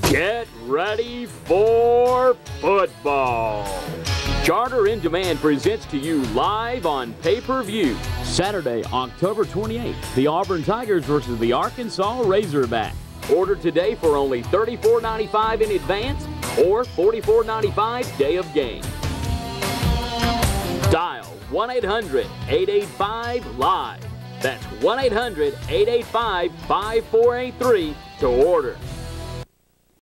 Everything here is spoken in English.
Get ready for football. Charter in Demand presents to you live on pay-per-view. Saturday, October 28th, the Auburn Tigers versus the Arkansas Razorbacks. Order today for only $34.95 in advance or $44.95 day of game. Dial 1-800-885-LIVE. That's 1-800-885-5483 to order.